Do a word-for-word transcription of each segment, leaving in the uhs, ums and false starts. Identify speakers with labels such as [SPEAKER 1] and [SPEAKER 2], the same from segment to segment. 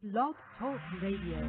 [SPEAKER 1] Blog Talk Radio.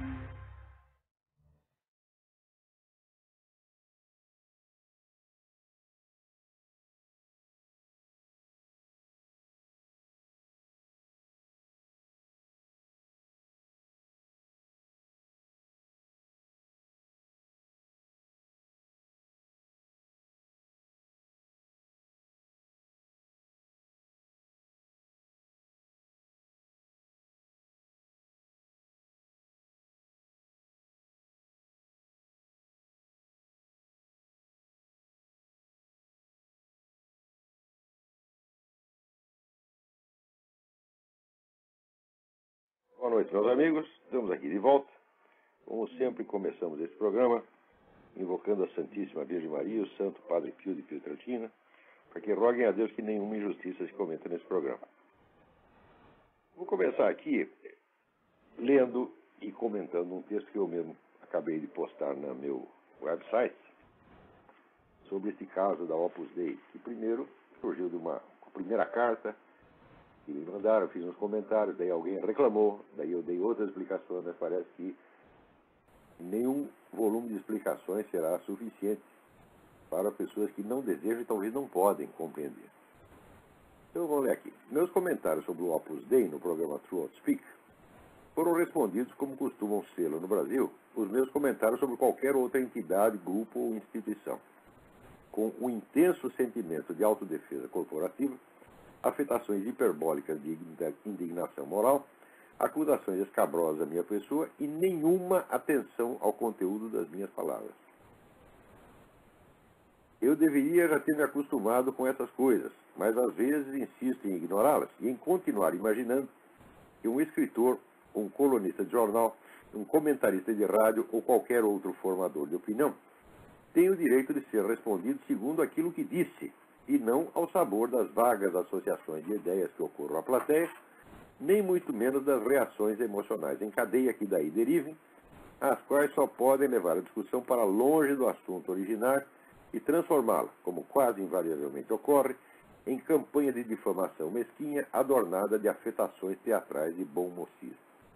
[SPEAKER 2] Boa noite, meus amigos. Estamos aqui de volta. Como sempre, começamos esse programa invocando a Santíssima Virgem Maria e o Santo Padre Pio de Pietrelcina, para que roguem a Deus que nenhuma injustiça se cometa nesse programa. Vou começar aqui lendo e comentando um texto que eu mesmo acabei de postar no meu website sobre esse caso da Opus Dei, que primeiro surgiu de uma primeira carta que me mandaram, fiz uns comentários, daí alguém reclamou, daí eu dei outras explicações, mas parece que nenhum volume de explicações será suficiente para pessoas que não desejam e talvez não podem compreender. Então vamos ler aqui. Meus comentários sobre o Opus Dei no programa Truth Speak foram respondidos como costumam ser no Brasil os meus comentários sobre qualquer outra entidade, grupo ou instituição, com um intenso sentimento de autodefesa corporativa, afetações hiperbólicas de indignação moral, acusações escabrosas à minha pessoa e nenhuma atenção ao conteúdo das minhas palavras. Eu deveria já ter me acostumado com essas coisas, mas às vezes insisto em ignorá-las e em continuar imaginando que um escritor, um colunista de jornal, um comentarista de rádio ou qualquer outro formador de opinião tem o direito de ser respondido segundo aquilo que disse, e não ao sabor das vagas associações de ideias que ocorram à plateia, nem muito menos das reações emocionais em cadeia que daí derivem, as quais só podem levar a discussão para longe do assunto originário e transformá-la, como quase invariavelmente ocorre, em campanha de difamação mesquinha adornada de afetações teatrais de bom mocismo.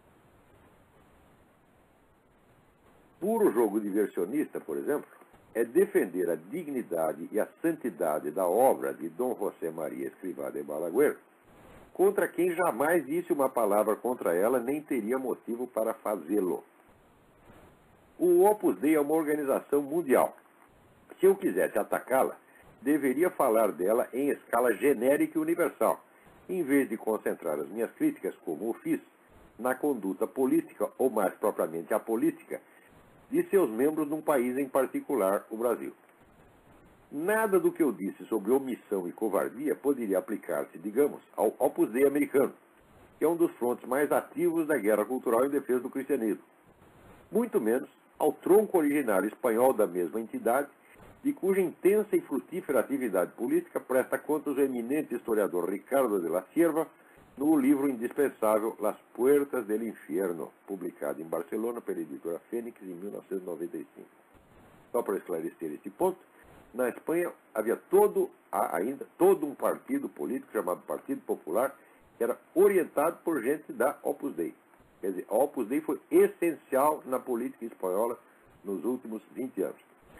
[SPEAKER 2] Puro jogo diversionista, por exemplo, é defender a dignidade e a santidade da obra de Dom José Maria Escrivá de Balaguer, contra quem jamais disse uma palavra contra ela, nem teria motivo para fazê-lo. O Opus Dei é uma organização mundial. Se eu quisesse atacá-la, deveria falar dela em escala genérica e universal, em vez de concentrar as minhas críticas, como o fiz, na conduta política, ou mais propriamente apolítica, de seus membros num país em particular, o Brasil. Nada do que eu disse sobre omissão e covardia poderia aplicar-se, digamos, ao Opus Dei americano, que é um dos frontes mais ativos da guerra cultural em defesa do cristianismo. Muito menos ao tronco originário espanhol da mesma entidade, de cuja intensa e frutífera atividade política presta contas o eminente historiador Ricardo de la Cierva, no livro indispensável Las Puertas del Infierno, publicado em Barcelona pela editora Fênix em mil novecentos e noventa e cinco. Só para esclarecer esse ponto, na Espanha havia todo, há ainda todo um partido político chamado Partido Popular, que era orientado por gente da Opus Dei. Quer dizer, a Opus Dei foi essencial na política espanhola nos últimos vinte anos.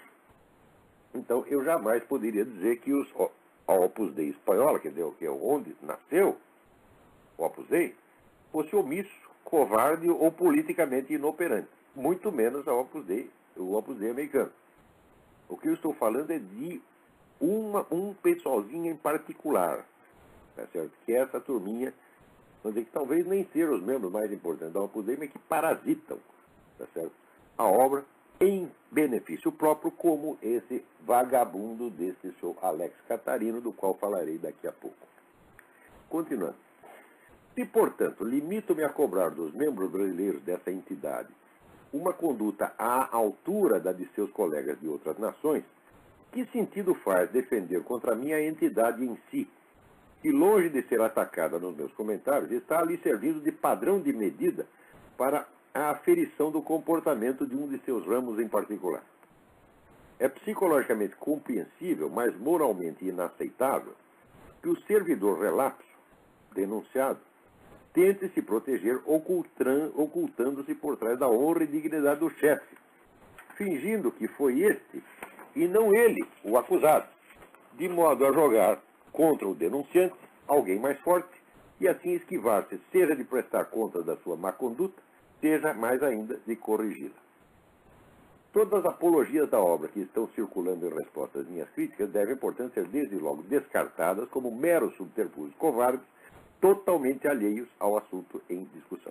[SPEAKER 2] Então, eu jamais poderia dizer que os, a Opus Dei espanhola, quer dizer, que é onde nasceu o Opus Dei, fosse omisso, covarde ou politicamente inoperante. Muito menos a Opus Dei, o Opus Dei americano. O que eu estou falando é de uma, um pessoalzinho em particular, tá certo? Que é essa turminha, vamos dizer que talvez nem sejam os membros mais importantes da Opus Dei, mas que parasitam, tá certo? A obra em benefício próprio, como esse vagabundo desse seu Alex Catarino, do qual falarei daqui a pouco. Continuando. Se, portanto, limito-me a cobrar dos membros brasileiros dessa entidade uma conduta à altura da de seus colegas de outras nações, que sentido faz defender contra a minha entidade em si, que, longe de ser atacada nos meus comentários, está ali servindo de padrão de medida para a aferição do comportamento de um de seus ramos em particular? É psicologicamente compreensível, mas moralmente inaceitável, que o servidor relapso, denunciado, tente se proteger ocultando-se por trás da honra e dignidade do chefe, fingindo que foi este e não ele o acusado, de modo a jogar contra o denunciante alguém mais forte e assim esquivar-se, seja de prestar conta da sua má conduta, seja mais ainda de corrigi-la. Todas as apologias da obra que estão circulando em resposta às minhas críticas devem, portanto, ser desde logo descartadas como meros subterfúgios covardes, totalmente alheios ao assunto em discussão.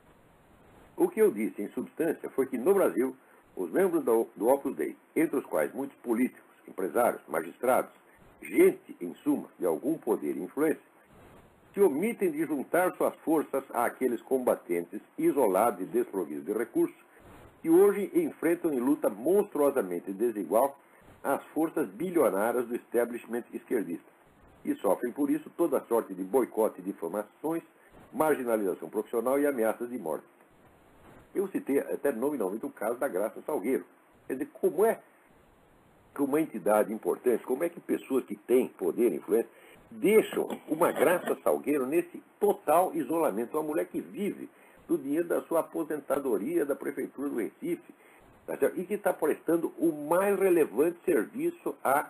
[SPEAKER 2] O que eu disse, em substância, foi que, no Brasil, os membros do, do Opus Dei, entre os quais muitos políticos, empresários, magistrados, gente, em suma, de algum poder e influência, se omitem de juntar suas forças àqueles combatentes isolados e desprovidos de recursos que hoje enfrentam em luta monstruosamente desigual as forças bilionárias do establishment esquerdista e sofrem por isso toda sorte de boicote de difamações, marginalização profissional e ameaças de morte. Eu citei até nominalmente o caso da Graça Salgueiro. Quer dizer, como é que uma entidade importante, como é que pessoas que têm poder e influência deixam uma Graça Salgueiro nesse total isolamento? Uma mulher que vive do dinheiro da sua aposentadoria da Prefeitura do Recife, tá certo? E que está prestando o mais relevante serviço à,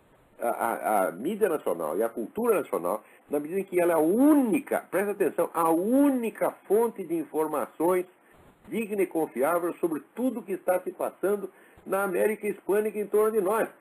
[SPEAKER 2] à, à mídia nacional e à cultura nacional, na medida em que ela é a única, presta atenção, a única fonte de informações digna e confiável sobre tudo o que está se passando na América Hispânica em torno de nós.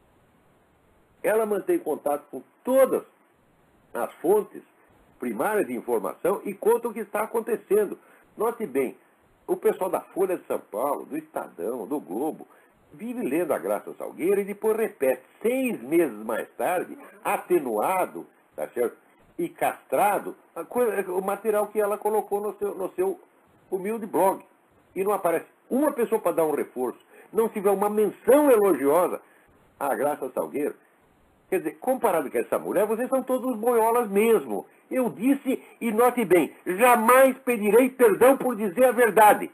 [SPEAKER 2] Ela mantém contato com todas as fontes primárias de informação e conta o que está acontecendo. Note bem, o pessoal da Folha de São Paulo, do Estadão, do Globo, vive lendo a Graça Salgueiro e depois repete, seis meses mais tarde, atenuado, tá certo? E castrado, a coisa, o material que ela colocou no seu, no seu humilde blog. E não aparece uma pessoa para dar um reforço. Não tiver uma menção elogiosa à Graça Salgueiro. Quer dizer, comparado com essa mulher, vocês são todos boiolas mesmo. Eu disse, e note bem, jamais pedirei perdão por dizer a verdade.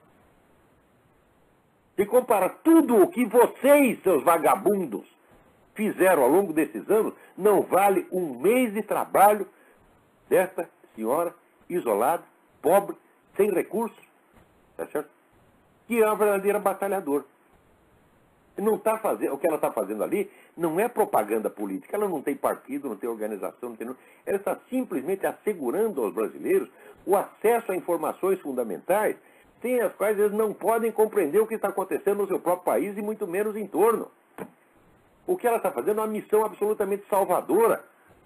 [SPEAKER 2] Se compara tudo o que vocês, seus vagabundos, fizeram ao longo desses anos, não vale um mês de trabalho desta senhora isolada, pobre, sem recursos, tá certo? Que é uma verdadeira batalhadora. Não tá fazendo, o que ela está fazendo ali não é propaganda política, ela não tem partido, não tem organização, não tem, ela está simplesmente assegurando aos brasileiros o acesso a informações fundamentais, sem as quais eles não podem compreender o que está acontecendo no seu próprio país e muito menos em torno. O que ela está fazendo é uma missão absolutamente salvadora.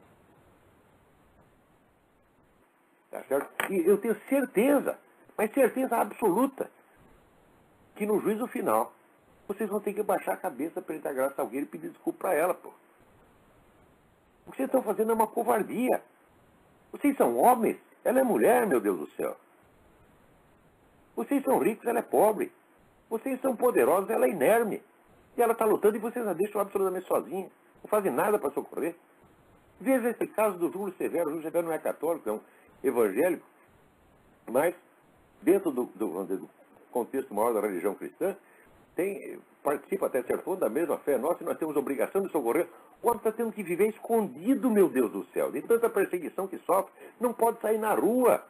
[SPEAKER 2] Tá certo? E eu tenho certeza, mas certeza absoluta, que no juízo final, vocês vão ter que baixar a cabeça perante a Graça Salgueiro e pedir desculpa para ela, pô. O que vocês estão fazendo é uma covardia. Vocês são homens, ela é mulher, meu Deus do céu. Vocês são ricos, ela é pobre. Vocês são poderosos, ela é inerme. E ela está lutando e vocês a deixam absolutamente sozinha. Não fazem nada para socorrer. Veja esse caso do Júlio Severo. O Júlio Severo não é católico, é um evangélico, mas dentro do, do, do contexto maior da religião cristã, tem, participa até certo ponto da mesma fé nossa e nós temos obrigação de socorrer. O homem está tendo que viver escondido, meu Deus do céu, de tanta perseguição que sofre, não pode sair na rua.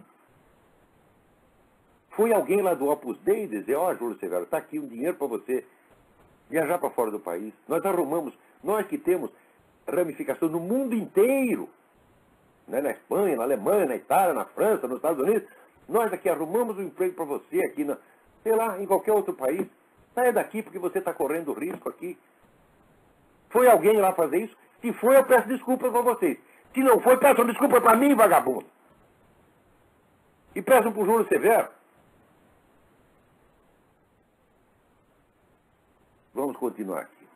[SPEAKER 2] Foi alguém lá do Opus Dei dizer, ó, oh, Júlio Severo, está aqui um dinheiro para você viajar para fora do país. Nós arrumamos, nós que temos ramificação no mundo inteiro, né, na Espanha, na Alemanha, na Itália, na França, nos Estados Unidos, nós aqui arrumamos um emprego para você aqui, na, sei lá, em qualquer outro país. Saia daqui porque você está correndo risco aqui. Foi alguém lá fazer isso? Se foi, eu peço desculpas para vocês. Se não foi, peçam desculpa para mim, vagabundo. E peçam para o Júlio Severo. Vamos continuar aqui.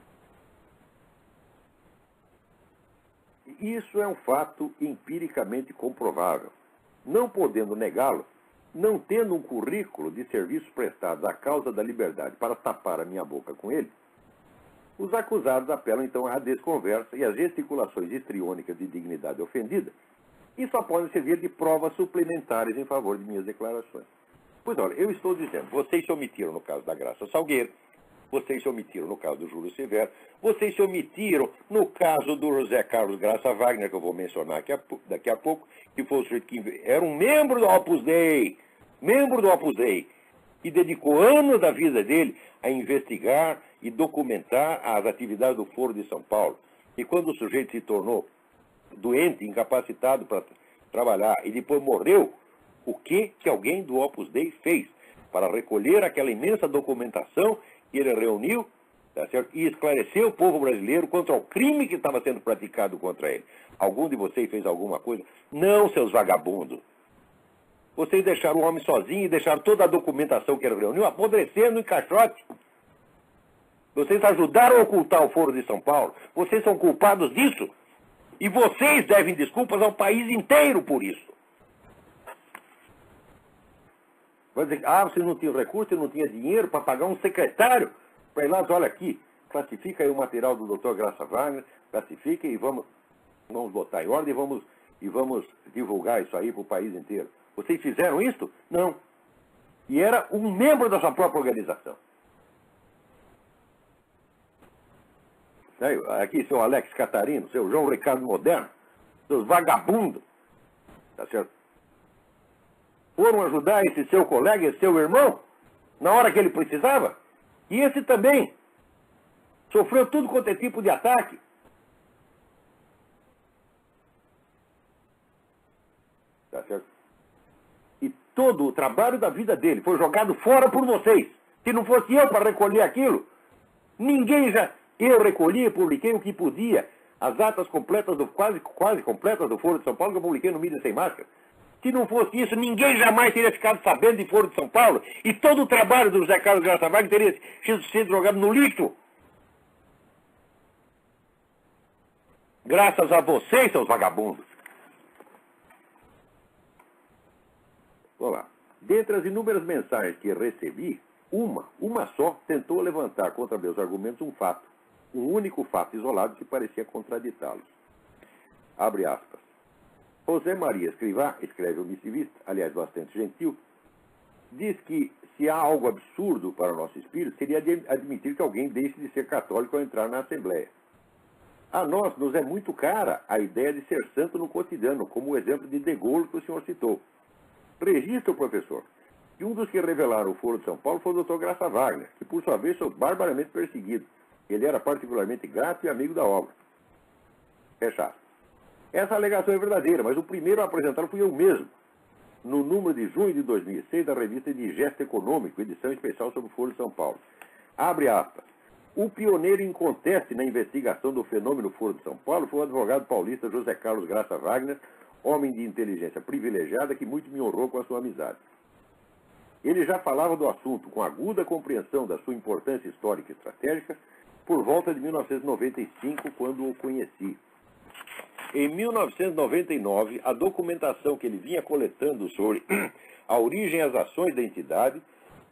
[SPEAKER 2] Isso é um fato empiricamente comprovável. Não podendo negá-lo, não tendo um currículo de serviços prestados à causa da liberdade para tapar a minha boca com ele, os acusados apelam então à desconversa e às gesticulações histriônicas de dignidade ofendida, e só podem servir de provas suplementares em favor de minhas declarações. Pois olha, eu estou dizendo, vocês se omitiram no caso da Graça Salgueiro, vocês se omitiram no caso do Júlio Severo, vocês se omitiram no caso do José Carlos Graça Wagner, que eu vou mencionar daqui a, daqui a pouco, que foi o sujeito que era um membro do Opus Dei, membro do Opus Dei, que dedicou anos da vida dele a investigar e documentar as atividades do Foro de São Paulo. E quando o sujeito se tornou doente, incapacitado para trabalhar, e depois morreu, o que que alguém do Opus Dei fez para recolher aquela imensa documentação que ele reuniu, tá certo? E esclarecer o povo brasileiro contra o crime que estava sendo praticado contra ele? Algum de vocês fez alguma coisa? Não, seus vagabundos. Vocês deixaram o homem sozinho e deixaram toda a documentação que ele reuniu apodrecendo em caixote. Vocês ajudaram a ocultar o Foro de São Paulo. Vocês são culpados disso. E vocês devem desculpas ao país inteiro por isso. Vai dizer, ah, vocês não tinham recurso, não tinha dinheiro para pagar um secretário para ir lá, olha aqui, classifica aí o material do doutor Graça Wagner, classifica e vamos, vamos botar em ordem e vamos, e vamos divulgar isso aí para o país inteiro. Vocês fizeram isso? Não. E era um membro da sua própria organização. Aqui, seu Alex Catarino, seu João Ricardo Moderno, seus vagabundos, tá certo? Foram ajudar esse seu colega, esse seu irmão, na hora que ele precisava. E esse também sofreu tudo quanto é tipo de ataque. Tá certo? E todo o trabalho da vida dele foi jogado fora por vocês. Se não fosse eu para recolher aquilo, ninguém já... Eu recolhi e publiquei o que podia. As atas completas, do, quase, quase completas do Foro de São Paulo, que eu publiquei no Mídia Sem Máscara. Se não fosse isso, ninguém jamais teria ficado sabendo de Foro de São Paulo. E todo o trabalho do José Carlos Graça Wagner teria sido, sido jogado no lixo. Graças a vocês, seus vagabundos. Vamos lá. Dentre as inúmeras mensagens que recebi, uma, uma só, tentou levantar contra meus argumentos um fato. Um único fato isolado que parecia contraditá-los. Abre aspas. José Maria Escrivá, escreve o missivista, aliás, bastante gentil, diz que se há algo absurdo para o nosso espírito, seria admitir que alguém deixe de ser católico ao entrar na Assembleia. A nós nos é muito cara a ideia de ser santo no cotidiano, como o exemplo de De Gaulle que o senhor citou. Registra o professor. E um dos que revelaram o Foro de São Paulo foi o doutor Graça Wagner, que por sua vez foi barbaramente perseguido. Ele era particularmente grato e amigo da obra. Fecha aspas. Essa alegação é verdadeira, mas o primeiro a apresentá-lo fui eu mesmo, no número de junho de dois mil e seis da revista Digesto Econômico, edição especial sobre o Foro de São Paulo. Abre aspas. O pioneiro inconteste na investigação do fenômeno Foro de São Paulo foi o advogado paulista José Carlos Graça Wagner, homem de inteligência privilegiada que muito me honrou com a sua amizade. Ele já falava do assunto com aguda compreensão da sua importância histórica e estratégica por volta de mil novecentos e noventa e cinco, quando o conheci. Em mil novecentos e noventa e nove, a documentação que ele vinha coletando sobre a origem e as ações da entidade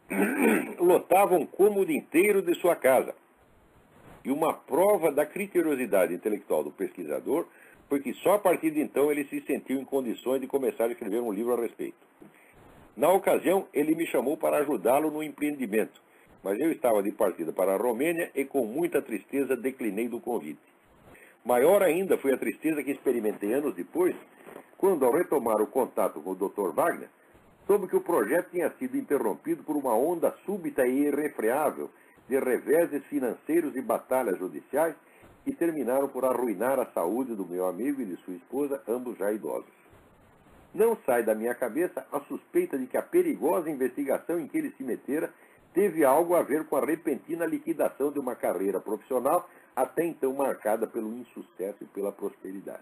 [SPEAKER 2] lotava um cômodo inteiro de sua casa. E uma prova da criteriosidade intelectual do pesquisador foi que só a partir de então ele se sentiu em condições de começar a escrever um livro a respeito. Na ocasião, ele me chamou para ajudá-lo no empreendimento, mas eu estava de partida para a Romênia e com muita tristeza declinei do convite. Maior ainda foi a tristeza que experimentei anos depois, quando, ao retomar o contato com o doutor Wagner, soube que o projeto tinha sido interrompido por uma onda súbita e irrefreável de reveses financeiros e batalhas judiciais que terminaram por arruinar a saúde do meu amigo e de sua esposa, ambos já idosos. Não sai da minha cabeça a suspeita de que a perigosa investigação em que ele se metera teve algo a ver com a repentina liquidação de uma carreira profissional até então marcada pelo insucesso e pela prosperidade.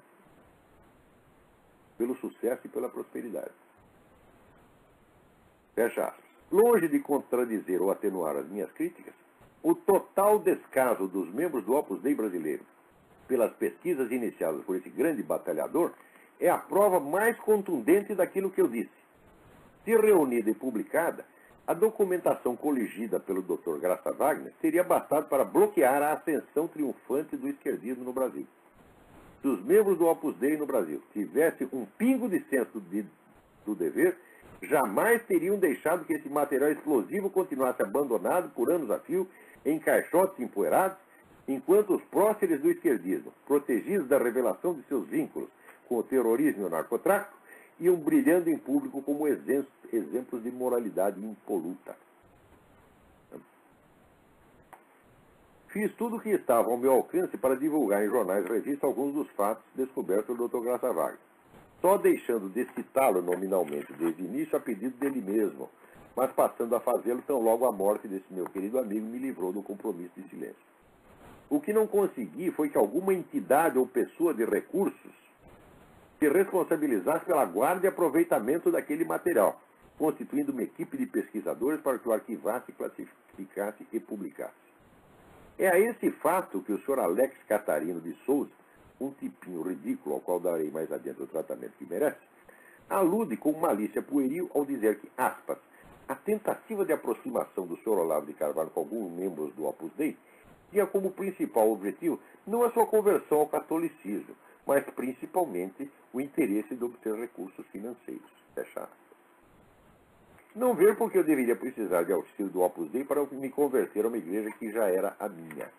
[SPEAKER 2] Pelo sucesso e pela prosperidade. Fecha aspas. Longe de contradizer ou atenuar as minhas críticas, o total descaso dos membros do Opus Dei brasileiro pelas pesquisas iniciadas por esse grande batalhador é a prova mais contundente daquilo que eu disse. Se reunida e publicada, a documentação coligida pelo doutor Graça Wagner teria bastado para bloquear a ascensão triunfante do esquerdismo no Brasil. Se os membros do Opus Dei no Brasil tivessem um pingo de senso de, do dever, jamais teriam deixado que esse material explosivo continuasse abandonado por anos a fio em caixotes empoeirados, enquanto os próceres do esquerdismo, protegidos da revelação de seus vínculos com o terrorismo e o narcotráfico, iam brilhando em público como exemplos de moralidade impoluta. Fiz tudo o que estava ao meu alcance para divulgar em jornais e revistas alguns dos fatos descobertos pelo doutor Graça Wagner, só deixando de citá-lo nominalmente desde o início a pedido dele mesmo, mas passando a fazê-lo tão logo a morte desse meu querido amigo me livrou do compromisso de silêncio. O que não consegui foi que alguma entidade ou pessoa de recursos se responsabilizasse pela guarda e aproveitamento daquele material, constituindo uma equipe de pesquisadores para que o arquivasse, classificasse e publicasse. É a esse fato que o senhor Alex Catarino de Souza, um tipinho ridículo ao qual darei mais adiante o tratamento que merece, alude com malícia pueril ao dizer que, aspas, a tentativa de aproximação do senhor Olavo de Carvalho com alguns membros do Opus Dei tinha como principal objetivo não a sua conversão ao catolicismo, mas principalmente o interesse de obter recursos financeiros. Fecha aspas. Não ver porque eu deveria precisar de auxílio do Opus Dei para me converter a uma igreja que já era a minha.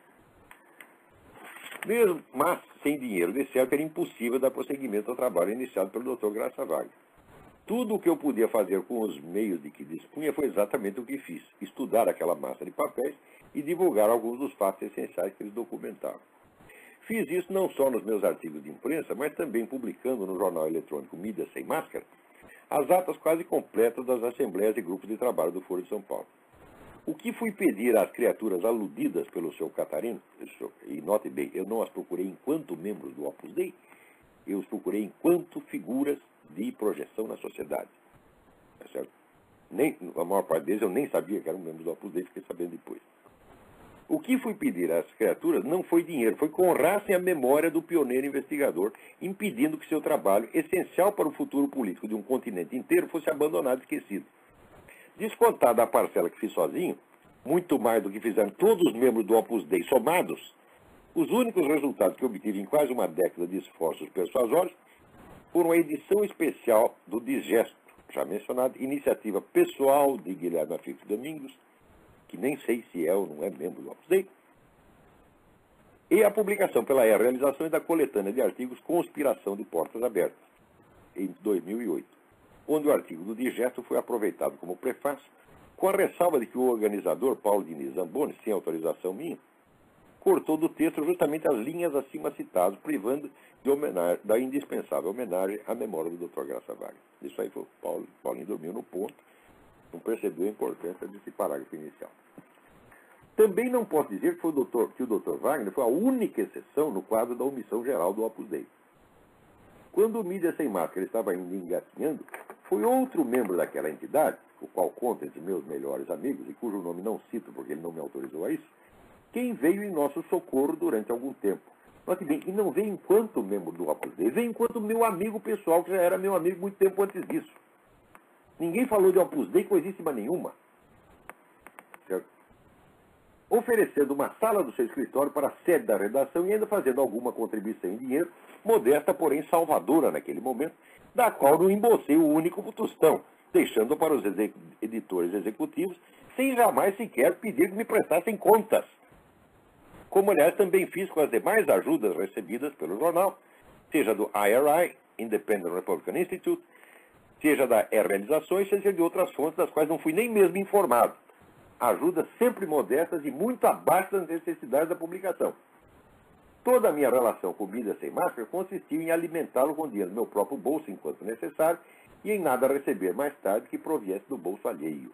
[SPEAKER 2] Mesmo, mas, sem dinheiro de certo, era impossível dar prosseguimento ao trabalho iniciado pelo doutor Graça Wagner. Tudo o que eu podia fazer com os meios de que dispunha foi exatamente o que fiz, estudar aquela massa de papéis e divulgar alguns dos fatos essenciais que eles documentavam. Fiz isso não só nos meus artigos de imprensa, mas também publicando no jornal eletrônico Mídia Sem Máscara, as atas quase completas das assembleias e grupos de trabalho do Foro de São Paulo. O que fui pedir às criaturas aludidas pelo seu Catarino, e note bem, eu não as procurei enquanto membros do Opus Dei, eu os procurei enquanto figuras de projeção na sociedade. Tá certo? Nem, a maior parte deles eu nem sabia que eram membros do Opus Dei, fiquei sabendo depois. O que fui pedir às criaturas não foi dinheiro, foi que honrassem a memória do pioneiro investigador, impedindo que seu trabalho, essencial para o futuro político de um continente inteiro, fosse abandonado e esquecido. Descontada a parcela que fiz sozinho, muito mais do que fizeram todos os membros do Opus Dei somados, os únicos resultados que obtive em quase uma década de esforços persuasórios foram a edição especial do Digesto, já mencionado, iniciativa pessoal de Guilherme Afix Domingos, que nem sei se é ou não é membro do Opus Dei, e a publicação pela E A Realizações da coletânea de artigos Conspiração de Portas Abertas, em dois mil e oito, onde o artigo do Digesto foi aproveitado como prefácio, com a ressalva de que o organizador, Paulo Diniz Zamboni, sem autorização minha, cortou do texto justamente as linhas acima citadas, privando de homenagem, da indispensável homenagem à memória do doutor Graça Wagner. Isso aí foi o Paulo, Paulinho dormiu no ponto, não percebeu a importância desse parágrafo inicial. Também não posso dizer que, foi o doutor, que o doutor Wagner foi a única exceção no quadro da omissão geral do Opus Dei. Quando o Mídia Sem Máscara estava ainda engatinhando, foi outro membro daquela entidade, o qual conta entre meus melhores amigos, e cujo nome não cito porque ele não me autorizou a isso, quem veio em nosso socorro durante algum tempo. Mas, bem, e não veio enquanto membro do Opus Dei, veio enquanto meu amigo pessoal, que já era meu amigo muito tempo antes disso. Ninguém falou de Opus Dei coisíssima nenhuma. Certo? Oferecendo uma sala do seu escritório para a sede da redação e ainda fazendo alguma contribuição em dinheiro, modesta, porém salvadora naquele momento, da qual não embolsei o único tostão, deixando para os exec editores executivos, sem jamais sequer pedir que me prestassem contas. Como, aliás, também fiz com as demais ajudas recebidas pelo jornal, seja do I R I, Independent Republican Institute, seja da E Realizações, seja de outras fontes das quais não fui nem mesmo informado. Ajudas sempre modestas e muito abaixo das necessidades da publicação. Toda a minha relação com Mídia Sem Máscara consistiu em alimentá-lo com dinheiro do meu próprio bolso enquanto necessário e em nada receber mais tarde que proviesse do bolso alheio.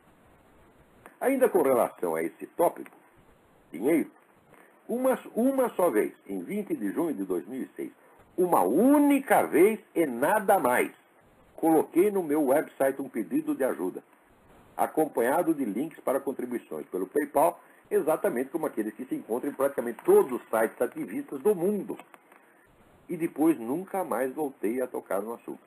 [SPEAKER 2] Ainda com relação a esse tópico, dinheiro, uma, uma só vez, em vinte de junho de dois mil e seis, uma única vez e nada mais, coloquei no meu website um pedido de ajuda, acompanhado de links para contribuições pelo PayPal, exatamente como aqueles que se encontram em praticamente todos os sites ativistas do mundo. E depois nunca mais voltei a tocar no assunto.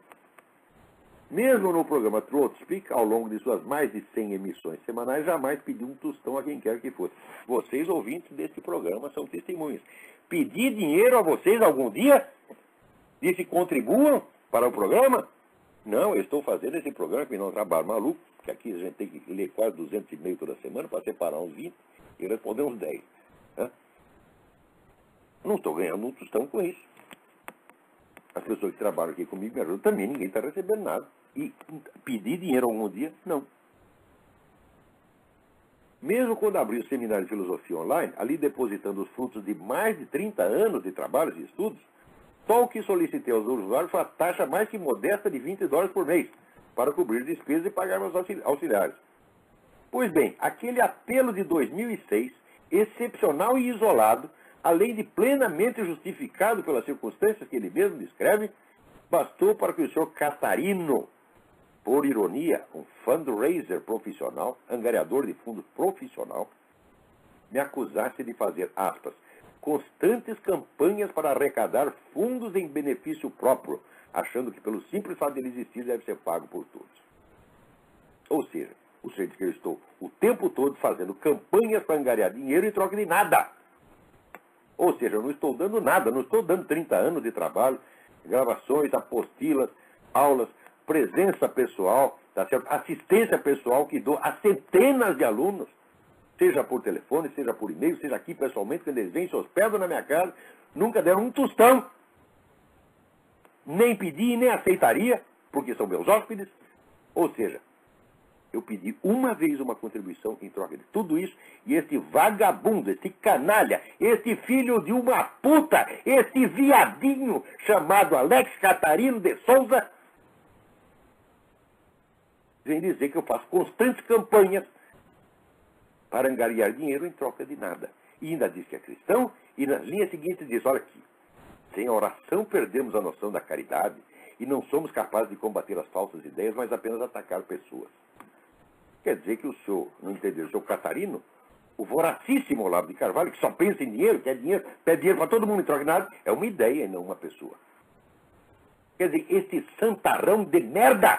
[SPEAKER 2] Mesmo no programa Throat Speak, ao longo de suas mais de cem emissões semanais, jamais pedi um tostão a quem quer que fosse. Vocês, ouvintes deste programa, são testemunhas. Pedi dinheiro a vocês algum dia? Disse contribuam para o programa? Não, eu estou fazendo esse programa que não é um trabalho maluco, que aqui a gente tem que ler quase duzentos e meio toda semana para separar uns vinte e responder uns dez. Né? Não estou ganhando um tostão com isso. As pessoas que trabalham aqui comigo me ajudam também, ninguém está recebendo nada. E pedir dinheiro algum dia? Não. Mesmo quando abri o seminário de filosofia online, ali depositando os frutos de mais de trinta anos de trabalhos e estudos, só o que solicitei aos usuários foi a taxa mais que modesta de vinte dólares por mês, para cobrir despesas e pagar meus auxiliares. Pois bem, aquele apelo de dois mil e seis, excepcional e isolado, além de plenamente justificado pelas circunstâncias que ele mesmo descreve, bastou para que o senhor Catarino, por ironia, um fundraiser profissional, angariador de fundos profissional, me acusasse de fazer, aspas, constantes campanhas para arrecadar fundos em benefício próprio, achando que pelo simples fato de ele existir deve ser pago por todos. Ou seja, o senhor diz que eu estou o tempo todo fazendo campanhas para angariar dinheiro em troca de nada. Ou seja, eu não estou dando nada, não estou dando trinta anos de trabalho, gravações, apostilas, aulas, presença pessoal, tá certo? Assistência pessoal que dou a centenas de alunos, seja por telefone, seja por e-mail, seja aqui pessoalmente, quando eles vêm, se hospedam na minha casa, nunca deram um tostão, nem pedi, nem aceitaria, porque são meus hóspedes. Ou seja, eu pedi uma vez uma contribuição em troca de tudo isso, e este vagabundo, este canalha, este filho de uma puta, este viadinho chamado Alex Catarino de Souza, vem dizer que eu faço constantes campanhas para angariar dinheiro em troca de nada. E ainda diz que é cristão, e nas linhas seguintes diz, olha aqui, sem a oração perdemos a noção da caridade, e não somos capazes de combater as falsas ideias, mas apenas atacar pessoas. Quer dizer que o senhor, não entendeu, o senhor Catarino, o voracíssimo Olavo de Carvalho, que só pensa em dinheiro, quer dinheiro, pede dinheiro para todo mundo em troca de nada, é uma ideia e não uma pessoa. Quer dizer, esse santarrão de merda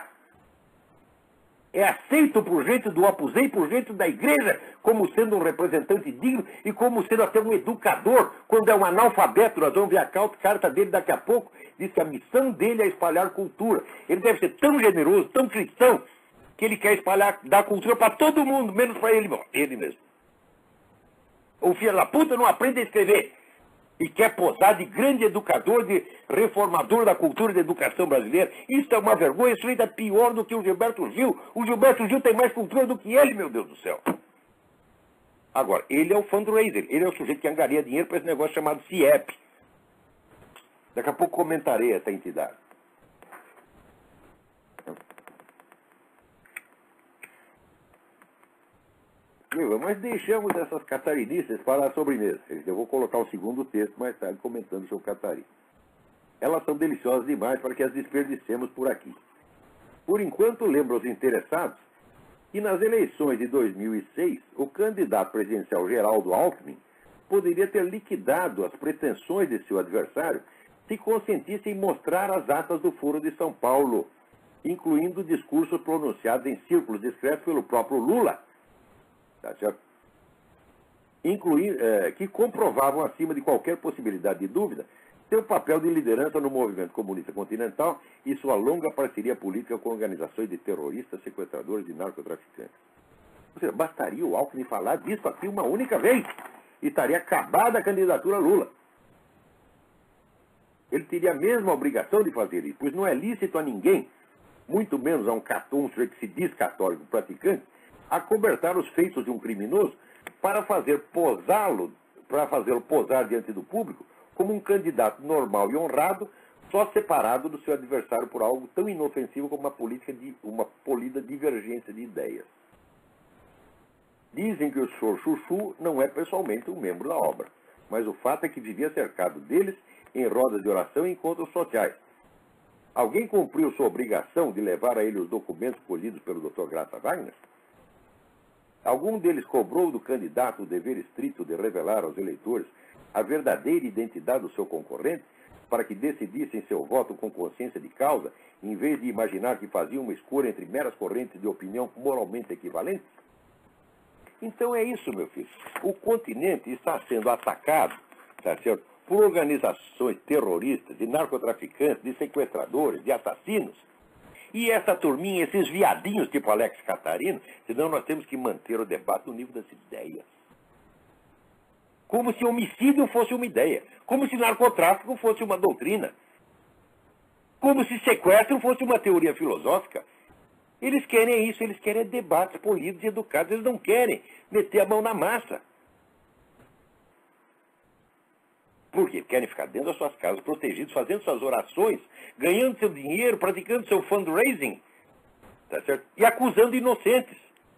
[SPEAKER 2] é aceito por gente do Opus-Dei, por gente da igreja, como sendo um representante digno e como sendo até um educador, quando é um analfabeto. Nós vamos ver a carta dele daqui a pouco, diz que a missão dele é espalhar cultura. Ele deve ser tão generoso, tão cristão, que ele quer espalhar, dar cultura para todo mundo, menos para ele, ele mesmo. O filho da puta não aprende a escrever e quer posar de grande educador, de reformador da cultura e da educação brasileira. Isso é uma vergonha, isso ainda é pior do que o Gilberto Gil. O Gilberto Gil tem mais cultura do que ele, meu Deus do céu. Agora, ele é o fundraiser, ele é o sujeito que angaria dinheiro para esse negócio chamado C I E P. Daqui a pouco comentarei essa entidade. Mas deixamos essas catarinissas para a sobremesa. Eu vou colocar o segundo texto mais tarde comentando sobre Catarina. Elas são deliciosas demais para que as desperdicemos por aqui. Por enquanto, lembro aos interessados que nas eleições de dois mil e seis, o candidato presidencial Geraldo Alckmin poderia ter liquidado as pretensões de seu adversário se consentisse em mostrar as atas do Foro de São Paulo, incluindo discursos pronunciados em círculos discretos pelo próprio Lula, tá certo? Incluir, é, que comprovavam, acima de qualquer possibilidade de dúvida, seu papel de liderança no movimento comunista continental e sua longa parceria política com organizações de terroristas, sequestradores e narcotraficantes. Ou seja, bastaria o Alckmin falar disso aqui uma única vez e estaria acabada a candidatura Lula. Ele teria a mesma obrigação de fazer isso, pois não é lícito a ninguém, muito menos a um católico, um sujeito que se diz católico praticante, acobertar os feitos de um criminoso para fazer posá-lo, para fazê-lo posar diante do público como um candidato normal e honrado, só separado do seu adversário por algo tão inofensivo como uma política de uma polida divergência de ideias. Dizem que o senhor Chuchu não é pessoalmente um membro da obra, mas o fato é que vivia cercado deles em rodas de oração e encontros sociais. Alguém cumpriu sua obrigação de levar a ele os documentos colhidos pelo doutor Graça Wagner? Algum deles cobrou do candidato o dever estrito de revelar aos eleitores a verdadeira identidade do seu concorrente, para que decidissem seu voto com consciência de causa, em vez de imaginar que faziam uma escolha entre meras correntes de opinião moralmente equivalentes? Então é isso, meu filho. O continente está sendo atacado, tá certo, por organizações terroristas, de narcotraficantes, de sequestradores, de assassinos. E essa turminha, esses viadinhos tipo Alex Catarino, senão nós temos que manter o debate no nível das ideias. Como se homicídio fosse uma ideia. Como se narcotráfico fosse uma doutrina. Como se sequestro fosse uma teoria filosófica. Eles querem isso, eles querem debates polidos e educados, eles não querem meter a mão na massa. Por quê? Querem ficar dentro das suas casas, protegidos, fazendo suas orações, ganhando seu dinheiro, praticando seu fundraising, tá certo? E acusando inocentes.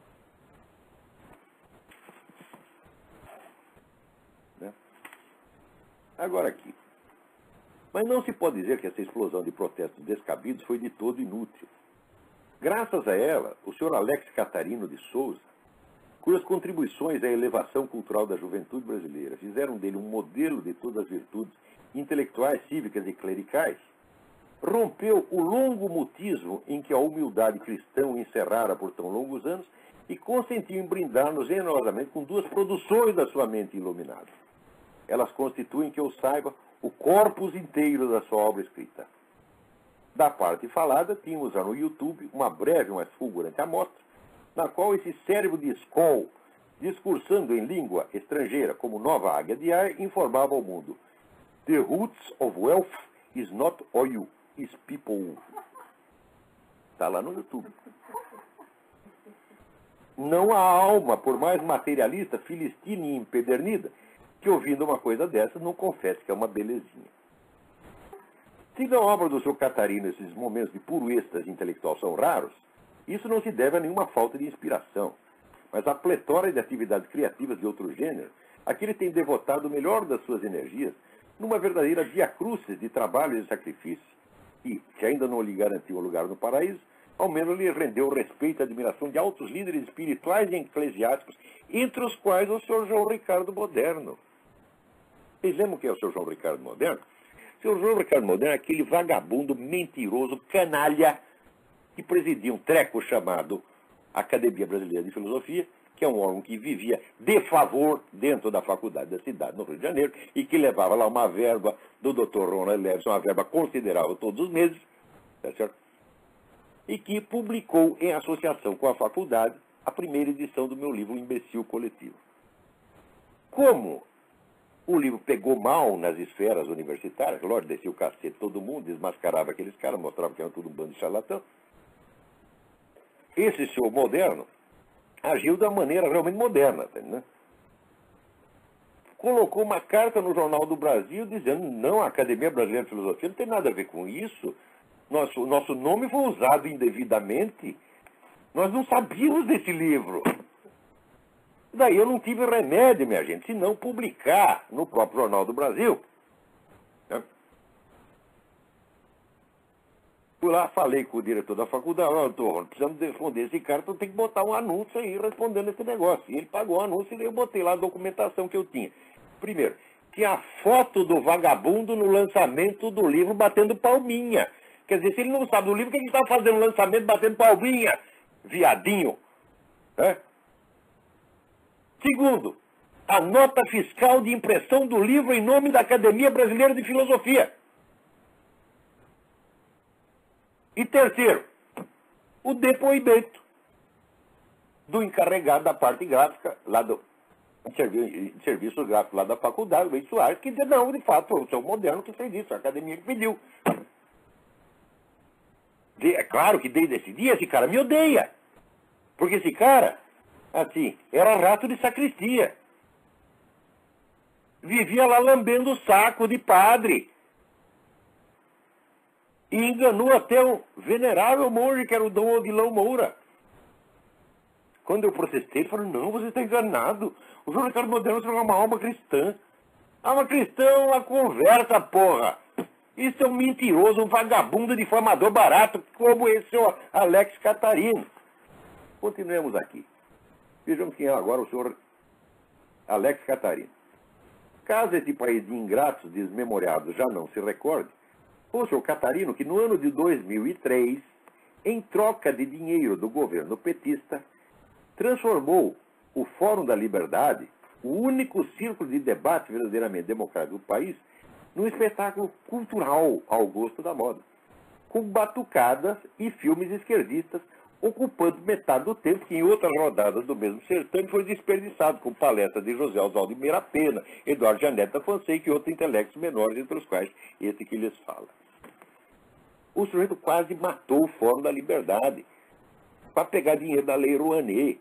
[SPEAKER 2] Né? Agora aqui. Mas não se pode dizer que essa explosão de protestos descabidos foi de todo inútil. Graças a ela, o senhor Alex Catarino de Souza, cujas contribuições à elevação cultural da juventude brasileira fizeram dele um modelo de todas as virtudes intelectuais, cívicas e clericais, rompeu o longo mutismo em que a humildade cristã o encerrara por tão longos anos e consentiu em brindar-nos generosamente com duas produções da sua mente iluminada. Elas constituem, que eu saiba, o corpus inteiro da sua obra escrita. Da parte falada, tínhamos já no YouTube uma breve, mas fulgurante amostra, na qual esse cérebro de escol, discursando em língua estrangeira como nova águia de ar, informava ao mundo: The roots of wealth is not oil, is people. Está lá no YouTube. Não há alma, por mais materialista, filistina e empedernida, que ouvindo uma coisa dessa não confesse que é uma belezinha. Se na obra do senhor Catarino esses momentos de puro êxtase intelectual são raros, isso não se deve a nenhuma falta de inspiração, mas à pletora de atividades criativas de outro gênero, a que ele tem devotado o melhor das suas energias numa verdadeira via-crucis de trabalho e de sacrifício, e, se ainda não lhe garantiu um lugar no paraíso, ao menos lhe rendeu o respeito e a admiração de altos líderes espirituais e eclesiásticos, entre os quais o senhor João Ricardo Moderno. Vocês lembram quem é o senhor João Ricardo Moderno? O senhor João Ricardo Moderno é aquele vagabundo, mentiroso, canalha, que presidia um treco chamado Academia Brasileira de Filosofia, que é um órgão que vivia de favor dentro da faculdade da cidade, no Rio de Janeiro, e que levava lá uma verba do doutor Ronald Levison, uma verba considerável todos os meses, tá certo? E que publicou, em associação com a faculdade, a primeira edição do meu livro, O Imbecil Coletivo. Como o livro pegou mal nas esferas universitárias, lógico, descia o cacete todo mundo, desmascarava aqueles caras, mostrava que era tudo um bando de charlatão, esse senhor Moderno agiu da maneira realmente moderna, né? Colocou uma carta no Jornal do Brasil dizendo: não, a Academia Brasileira de Filosofia não tem nada a ver com isso, nosso, nosso nome foi usado indevidamente, nós não sabíamos desse livro. Daí eu não tive remédio, minha gente, senão publicar no próprio Jornal do Brasil. Né? Fui lá, falei com o diretor da faculdade: ó, doutor, precisamos responder esse cara, então tem que botar um anúncio aí respondendo esse negócio. E ele pagou o anúncio e eu botei lá a documentação que eu tinha. Primeiro, tinha a foto do vagabundo no lançamento do livro batendo palminha. Quer dizer, se ele não sabe do livro, o que ele está fazendo no lançamento batendo palminha? Viadinho. Né? Segundo, a nota fiscal de impressão do livro em nome da Academia Brasileira de Filosofia. E terceiro, o depoimento do encarregado da parte gráfica, lá do serviço, serviço gráfico lá da faculdade, o Luiz Soares, que dizia: não, de fato, foi o seu Moderno que fez isso, a academia que pediu. De, é claro que desde esse dia esse cara me odeia. Porque esse cara, assim, era rato de sacristia. Vivia lá lambendo o saco de padre. E enganou até o venerável monge, que era o Dom Odilão Moura. Quando eu protestei, ele falou: não, você está enganado. O João Ricardo Moderno é uma alma cristã. Alma cristã é uma conversa, porra. Isso é um mentiroso, um vagabundo difamador barato, como esse senhor Alex Catarino. Continuemos aqui. Vejamos quem é agora o senhor Alex Catarino. Caso esse país de ingratos desmemoriados já não se recorde, foi o senhor Catarino que no ano de dois mil e três, em troca de dinheiro do governo petista, transformou o Fórum da Liberdade, o único círculo de debate verdadeiramente democrático do país, num espetáculo cultural ao gosto da moda, com batucadas e filmes esquerdistas, ocupando metade do tempo que em outras rodadas do mesmo certame foi desperdiçado, com palestras de José Oswaldo de Meira Pena, Eduardo Janeta Fonseca e outros intelectos menores, entre os quais esse que lhes fala. O sujeito quase matou o Fórum da Liberdade para pegar dinheiro da Lei Rouanet.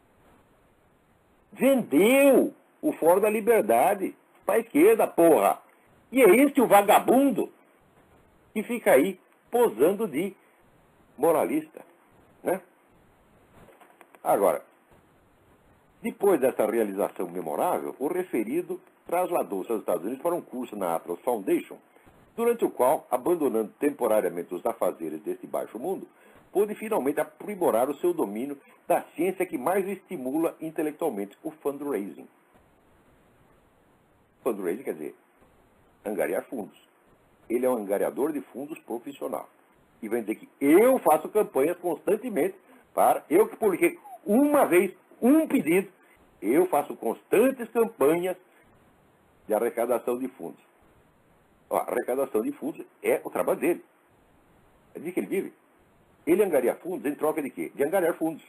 [SPEAKER 2] Vendeu o Fórum da Liberdade para a esquerda, porra. E é esse o vagabundo que fica aí posando de moralista, né? Agora, depois dessa realização memorável, o referido trasladou-se aos Estados Unidos para um curso na Atlas Foundation, durante o qual, abandonando temporariamente os afazeres deste baixo mundo, pôde finalmente aprimorar o seu domínio da ciência que mais estimula intelectualmente o fundraising. Fundraising quer dizer angariar fundos. Ele é um angariador de fundos profissional. E vai dizer que eu faço campanhas constantemente para, eu que publiquei uma vez um pedido, eu faço constantes campanhas de arrecadação de fundos. Ó, a arrecadação de fundos é o trabalho dele. É de que ele vive. Ele angaria fundos em troca de quê? De angariar fundos.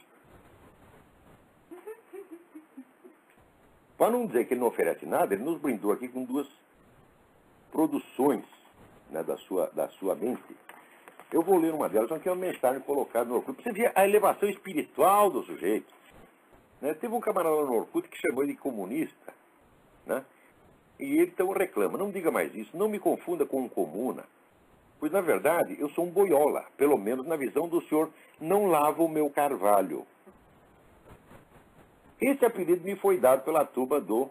[SPEAKER 2] Para não dizer que ele não oferece nada, ele nos brindou aqui com duas produções, né, da, sua, da sua mente. Eu vou ler uma delas, aqui é uma mensagem colocada no Orkut. Você vê a elevação espiritual do sujeito. Né? Teve um camarada no Orkut que chamou ele de comunista. Né? E ele então reclama, não diga mais isso, não me confunda com um comuna. Pois, na verdade, eu sou um boiola, pelo menos na visão do senhor, não lava o meu carvalho. Esse apelido me foi dado pela turma do,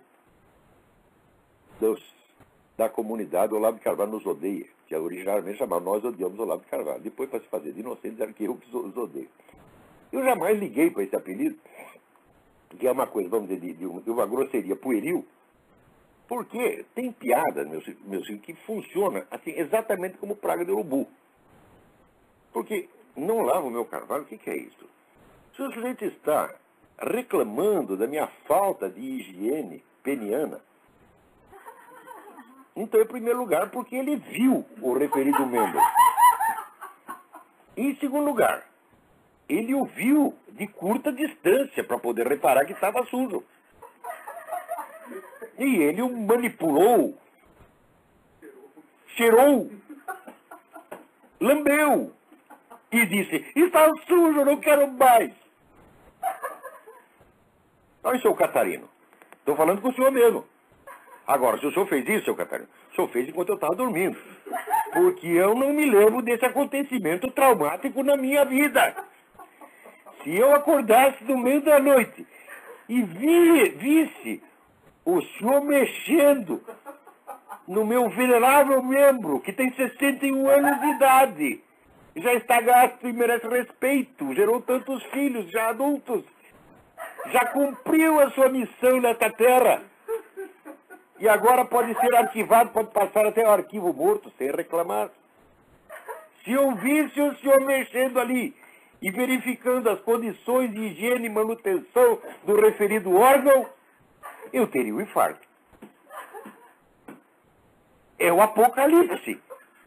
[SPEAKER 2] dos, da comunidade Olavo de Carvalho nos odeia, que originalmente chamava Nós Odiamos Olavo de Carvalho. Depois, para se fazer de inocente, disseram que eu que os odeio. Eu jamais liguei para esse apelido, que é uma coisa, vamos dizer, de, de, uma, de uma grosseria pueril, porque tem piada, meus, meus filhos, que funciona assim, exatamente como praga de urubu. Porque não lavo o meu carvalho, o que, que é isso? Se o sujeito está reclamando da minha falta de higiene peniana, então, em primeiro lugar, porque ele viu o referido membro. Em segundo lugar, ele o viu de curta distância para poder reparar que estava sujo. E ele o manipulou, cheirou, lambeu e disse, está sujo, não quero mais. Olha, seu Catarino, estou falando com o senhor mesmo. Agora, se o senhor fez isso, seu Catarino, o senhor fez enquanto eu estava dormindo. Porque eu não me lembro desse acontecimento traumático na minha vida. Se eu acordasse no meio da noite e vi, visse o senhor mexendo no meu venerável membro, que tem sessenta e um anos de idade, já está gasto e merece respeito, gerou tantos filhos, já adultos, já cumpriu a sua missão nesta terra, e agora pode ser arquivado, pode passar até o arquivo morto, sem reclamar. Se eu visse o senhor mexendo ali e verificando as condições de higiene e manutenção do referido órgão, eu teria um infarto. É o apocalipse.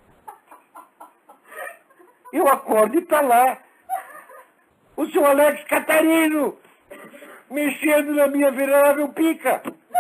[SPEAKER 2] Eu acordo e está lá o senhor Alex Catarino mexendo na minha venerável pica.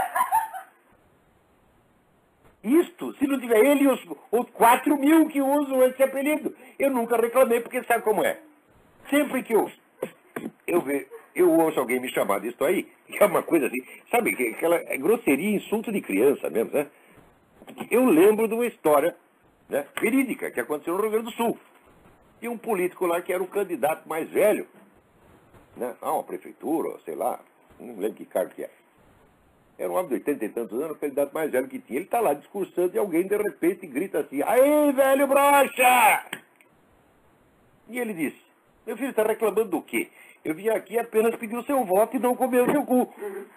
[SPEAKER 2] Isto, se não tiver ele e os, os quatro mil que usam esse apelido, eu nunca reclamei, porque sabe como é? Sempre que eu, eu, ve, eu ouço alguém me chamar disso aí, é uma coisa assim, sabe, aquela grosseria, insulto de criança mesmo, né? Eu lembro de uma história, né, verídica que aconteceu no Rio Grande do Sul. Tinha um político lá que era o candidato mais velho, né, a uma prefeitura, sei lá, não lembro que cargo que é. Era um homem de oitenta e tantos anos, o candidato mais velho que tinha. Ele está lá discursando e alguém de repente grita assim, aí, velho broxa! E ele disse, meu filho, está reclamando do quê? Eu vim aqui apenas pedir o seu voto e não comer o seu cu.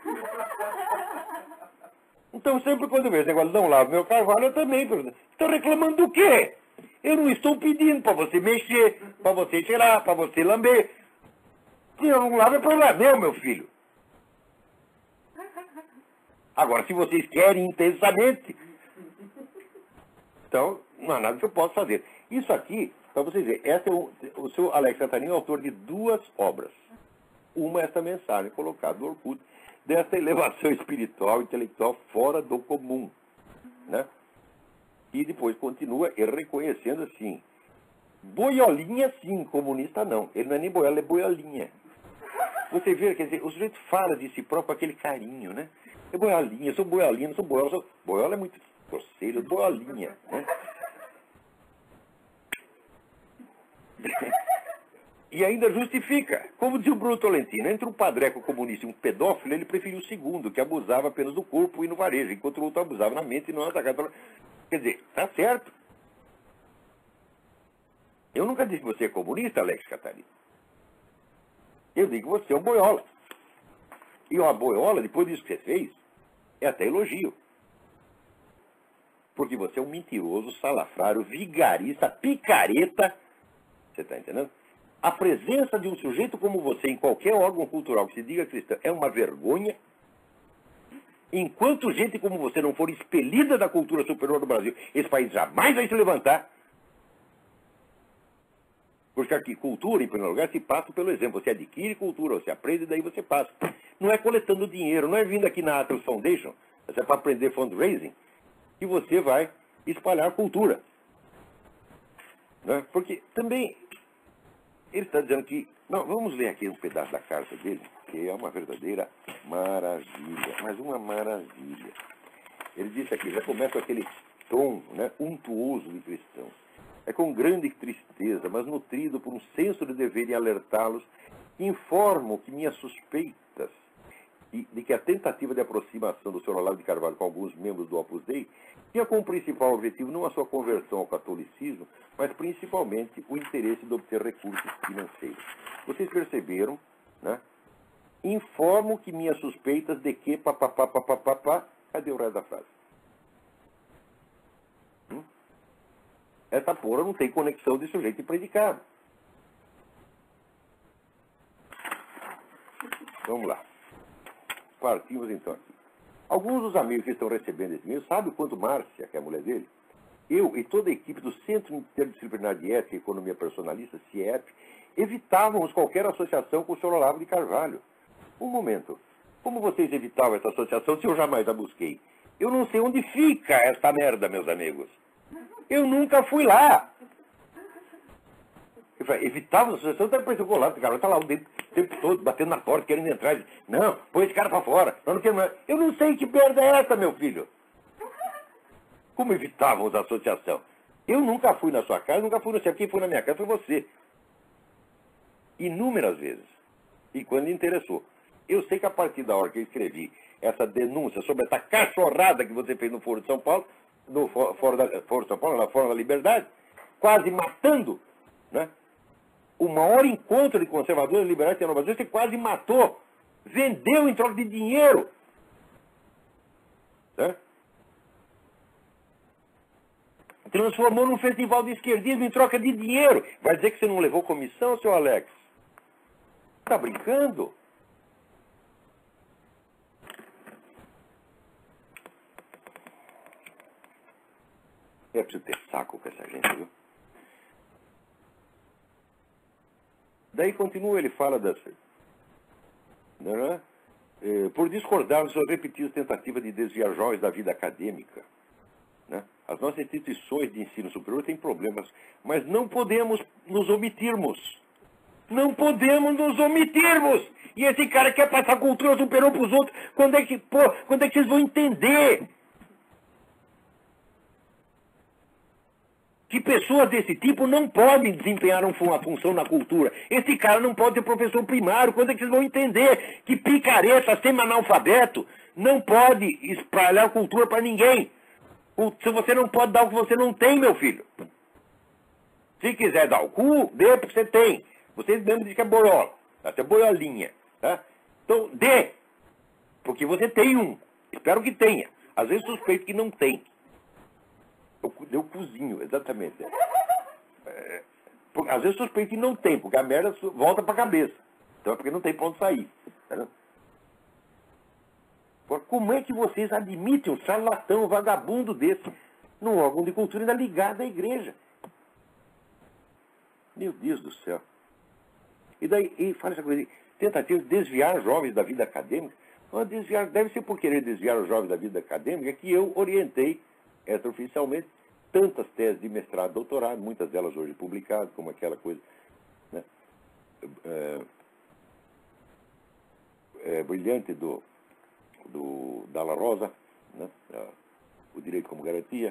[SPEAKER 2] Então, sempre quando eu vejo esse negócio, não lavo meu carvalho, eu também pergunto, está reclamando do quê? Eu não estou pedindo para você mexer, para você cheirar, para você lamber. Se eu não lavo, é problema meu, meu filho. Agora, se vocês querem intensamente, então não há nada que eu possa fazer. Isso aqui, para vocês verem, essa é o, o seu Alex Catarino é autor de duas obras. Uma é essa mensagem colocada no Orkut, dessa elevação espiritual e intelectual fora do comum. Né? E depois continua reconhecendo assim, Boiolinha sim, comunista não. Ele não é nem boiola, ele é boiolinha. Você vê, quer dizer, o sujeito fala de si próprio com aquele carinho, né? É boiolinha, eu sou boiolinha, não sou boiola, sou... boiola é muito grosseiro, boiolinha, né? E ainda justifica. Como dizia o Bruno Tolentino, entre um padreco comunista e um pedófilo, ele preferiu o segundo, que abusava apenas do corpo e no varejo, enquanto o outro abusava na mente e não atacava. Quer dizer, tá certo. Eu nunca disse que você é comunista, Alex Catarina. Eu digo que você é um boiola. E uma boiola, depois disso que você fez, é até elogio. Porque você é um mentiroso, salafrário, vigarista, picareta. Você está entendendo? A presença de um sujeito como você em qualquer órgão cultural que se diga cristão é uma vergonha. Enquanto gente como você não for expelida da cultura superior do Brasil, esse país jamais vai se levantar. Porque aqui, cultura, em primeiro lugar, se passa pelo exemplo. Você adquire cultura, você aprende e daí você passa. Não é coletando dinheiro, não é vindo aqui na Atlas Foundation, você é para aprender fundraising, que você vai espalhar cultura. Né? Porque também, ele está dizendo que... Não, vamos ler aqui um pedaço da carta dele, que é uma verdadeira maravilha, mas uma maravilha. Ele disse aqui, já começa com aquele tom, né, untuoso de cristão. É com grande tristeza, mas nutrido por um senso de dever em alertá-los, informo que minhas suspeitas de, de que a tentativa de aproximação do senhor Olavo de Carvalho com alguns membros do Opus Dei tinha como principal objetivo não a sua conversão ao catolicismo, mas principalmente o interesse de obter recursos financeiros. Vocês perceberam, né? Informo que minhas suspeitas de que papapá, papapá, cadê o resto da frase? Hum? Essa porra não tem conexão de sujeito e predicado. Vamos lá. Partimos então aqui. Alguns dos amigos que estão recebendo esse e-mail sabem o quanto Márcia, que é a mulher dele, eu e toda a equipe do Centro Interdisciplinar de Ética e Economia Personalista, C I E P, evitávamos qualquer associação com o senhor Olavo de Carvalho. Um momento. Como vocês evitavam essa associação se eu jamais a busquei? Eu não sei onde fica esta merda, meus amigos. Eu nunca fui lá. Eu falei, evitava a associação, até depois eu vou lá, o cara está lá o tempo, o tempo todo, batendo na porta, querendo entrar. Não, põe esse cara para fora. Eu não quero mais. Eu não sei que merda é essa, meu filho. Como evitávamos a associação? Eu nunca fui na sua casa, nunca fui no seu. Quem foi na minha casa foi você. Inúmeras vezes. E quando interessou. Eu sei que a partir da hora que eu escrevi essa denúncia sobre essa cachorrada que você fez no Foro de São Paulo, no Foro, da, Foro de São Paulo, na Foro da Liberdade, quase matando, né? O maior encontro de conservadores e liberais que tem no Brasil, você quase matou. Vendeu em troca de dinheiro. Né? Transformou num festival de esquerdismo em troca de dinheiro. Vai dizer que você não levou comissão, seu Alex? Tá brincando? É preciso ter saco com essa gente, viu? Daí continua, ele fala das... Né? É, por discordarmos das repetidas tentativas de desviar jovens da vida acadêmica. Né? As nossas instituições de ensino superior têm problemas, mas não podemos nos omitirmos. Não podemos nos omitirmos! E esse cara quer passar cultura superior para os outros. Quando é que, pô, quando é que vocês vão entender? Que pessoas desse tipo não podem desempenhar uma função na cultura. Esse cara não pode ser professor primário. Quando é que vocês vão entender que picareta, semi-analfabeto, não pode espalhar cultura para ninguém? Se você não pode dar o que você não tem, meu filho. Se quiser dar o cu, dê porque você tem. Vocês mesmo dizem que é boiola. Essa é boiolinha. Tá? Então, dê. Porque você tem um. Espero que tenha. Às vezes suspeito que não tem. Deu cozinho, exatamente. É, porque, às vezes suspeito que não tem, porque a merda volta para a cabeça. Então é porque não tem para onde sair. Tá? Como é que vocês admitem um charlatão, um vagabundo desse, num órgão de cultura ainda ligado à igreja? Meu Deus do céu. E daí, e fala essa coisa, tentativa de desviar jovens da vida acadêmica. Desviar, deve ser por querer desviar os jovens da vida acadêmica que eu orientei extraoficialmente tantas teses de mestrado, doutorado, muitas delas hoje publicadas, como aquela coisa, né, é, é, brilhante do, do Dalla Rosa, né, o direito como garantia.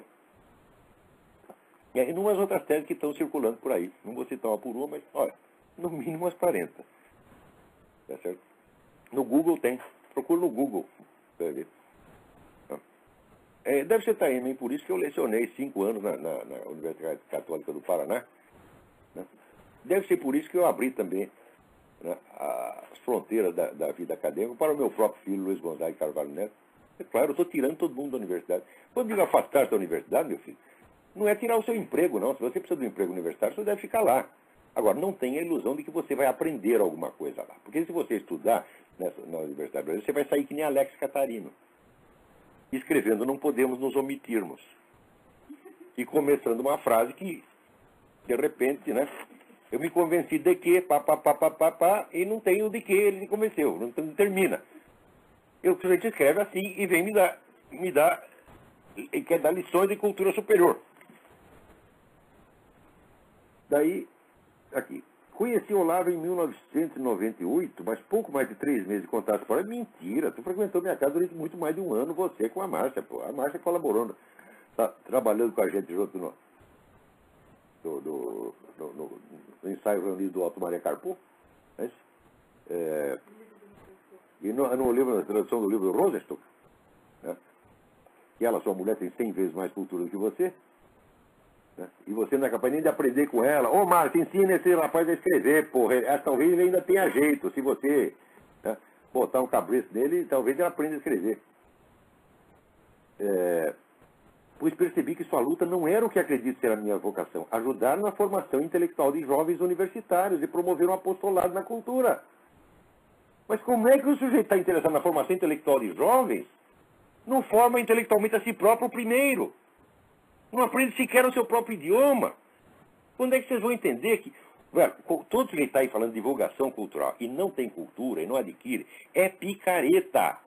[SPEAKER 2] E aí, umas outras teses que estão circulando por aí. Não vou citar uma por uma, mas, olha, no mínimo umas quarenta. Tá certo? No Google tem. Procura no Google. Vai ver. É, deve ser também por isso que eu lecionei cinco anos na, na, na Universidade Católica do Paraná. Né? Deve ser por isso que eu abri também, né, as fronteiras da, da vida acadêmica para o meu próprio filho, Luiz Gonzaga Carvalho Neto. É claro, eu estou tirando todo mundo da universidade. Quando digo afastar da universidade, meu filho, não é tirar o seu emprego, não. Se você precisa de um emprego universitário, você deve ficar lá. Agora, não tenha a ilusão de que você vai aprender alguma coisa lá. Porque se você estudar nessa, na Universidade Brasileira, você vai sair que nem Alex Catarino. Escrevendo, não podemos nos omitirmos. E começando uma frase que, de repente, né, eu me convenci de que, pá, pá, pá, pá, pá, pá, e não tenho de que ele me convenceu, não, não termina. Eu, a gente escreve assim e vem me dar, me dar, e quer dar lições de cultura superior. Daí, aqui, conheci o Olavo em mil novecentos e noventa e oito, mas pouco mais de três meses de contato fora. Mentira, tu frequentou minha casa durante muito mais de um ano, você com a Márcia, pô. A Márcia colaborando, tá trabalhando com a gente junto no, do, do, no, no, no ensaio reunido do Alto Maria Carpo. É isso? É, e no, no livro, na tradução do livro Rosenstock, né, que ela, sua mulher, tem cem vezes mais cultura do que você. Né? E você não é capaz nem de aprender com ela. Ô, Márcio, ensina esse rapaz a escrever, porra. É, talvez ele ainda tenha jeito. Se você, né, botar um cabresto nele, talvez ele aprenda a escrever. É, pois percebi que sua luta não era o que acredito ser a minha vocação. Ajudar na formação intelectual de jovens universitários e promover um apostolado na cultura. Mas como é que o sujeito está interessado na formação intelectual de jovens? Não forma intelectualmente a si próprio primeiro. Não aprende sequer o seu próprio idioma. Quando é que vocês vão entender que... Velho, todo que está aí falando de divulgação cultural e não tem cultura e não adquire, é picareta.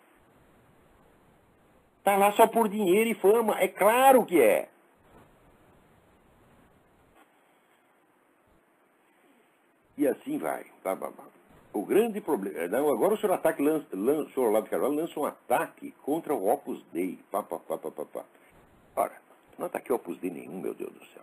[SPEAKER 2] Está lá só por dinheiro e fama. É claro que é. E assim vai. O grande problema... Agora o senhor, ataque lança, lança, o senhor Olavo de Carvalho lança um ataque contra o Opus Dei. Pá, pá, pá, pá, pá, pá. Ora... Não ataquei o Opus Dei nenhum, meu Deus do céu.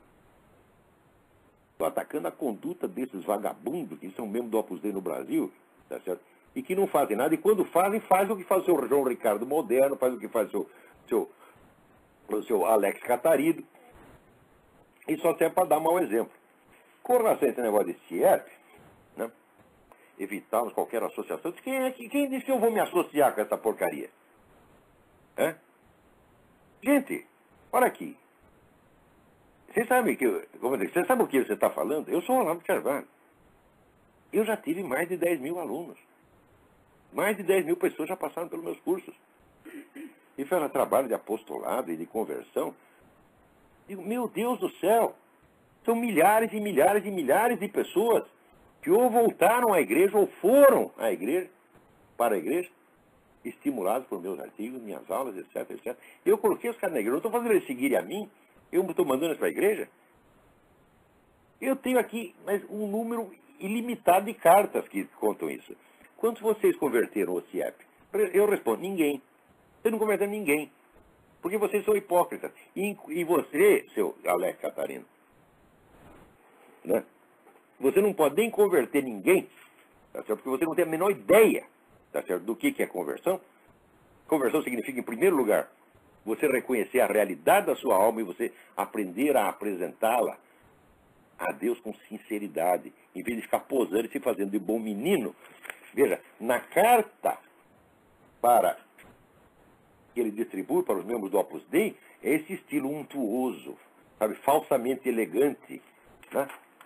[SPEAKER 2] Estou atacando a conduta desses vagabundos que são membros do Opus Dei no Brasil, tá certo? E que não fazem nada. E quando fazem, faz o que faz o seu João Ricardo Moderno, faz o que faz o seu, seu, o seu Alex Catarino. E só serve para dar mau exemplo. Com relação a esse negócio de C I E P, né? Evitarmos qualquer associação. Quem, é, quem disse que eu vou me associar com essa porcaria? É? Gente... Olha aqui. Você sabe que eu, como eu digo, você sabe o que você está falando? Eu sou o Olavo de Carvalho. Eu já tive mais de dez mil alunos. Mais de dez mil pessoas já passaram pelos meus cursos. E fizeram trabalho de apostolado e de conversão. Digo, meu Deus do céu! São milhares e milhares e milhares de pessoas que ou voltaram à igreja ou foram à igreja, para a igreja, estimulados por meus artigos, minhas aulas, etc, etcétera. Eu coloquei os caras na igreja, não estou fazendo eles seguirem a mim, eu estou mandando eles para a igreja. Eu tenho aqui mas um número ilimitado de cartas que contam isso. Quantos vocês converteram o C I E P? Eu respondo, ninguém. Vocês não converteram ninguém. Porque vocês são hipócritas. E, e você, seu Alex Catarino, né? Você não pode nem converter ninguém, tá certo? Porque você não tem a menor ideia, tá certo, do que, que é conversão. Conversão significa, em primeiro lugar, você reconhecer a realidade da sua alma e você aprender a apresentá-la a Deus com sinceridade, em vez de ficar posando e se fazendo de bom menino. Veja, na carta para que ele distribui para os membros do Opus Dei, é esse estilo untuoso, sabe, falsamente elegante, né?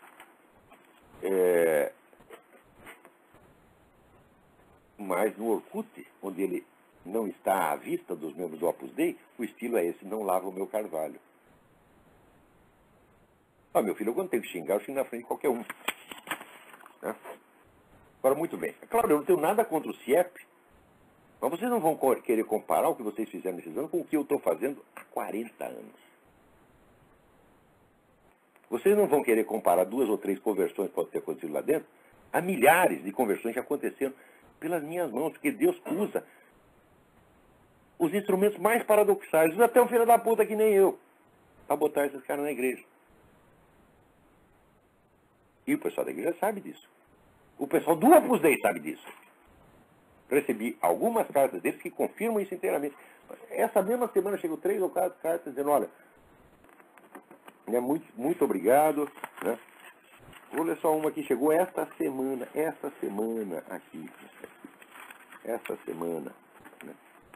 [SPEAKER 2] É... Mas no Orkut, onde ele não está à vista dos membros do Opus Dei, o estilo é esse, não lava o meu carvalho. Ah, meu filho, eu quando tenho que xingar, eu xingo na frente de qualquer um. Né? Agora, muito bem. É claro, eu não tenho nada contra o C I E P, mas vocês não vão querer comparar o que vocês fizeram nesses anos com o que eu estou fazendo há quarenta anos. Vocês não vão querer comparar duas ou três conversões que podem ter acontecido lá dentro? Há milhares de conversões que aconteceram pelas minhas mãos, porque Deus usa os instrumentos mais paradoxais, usa até um filho da puta que nem eu, para botar esses caras na igreja. E o pessoal da igreja sabe disso. O pessoal do Opus Dei sabe disso. Recebi algumas cartas deles que confirmam isso inteiramente. Essa mesma semana chegou três ou quatro cartas dizendo, olha, né, muito, muito obrigado. Né? Vou ler só uma que chegou esta semana, esta semana aqui. Esta semana. Né?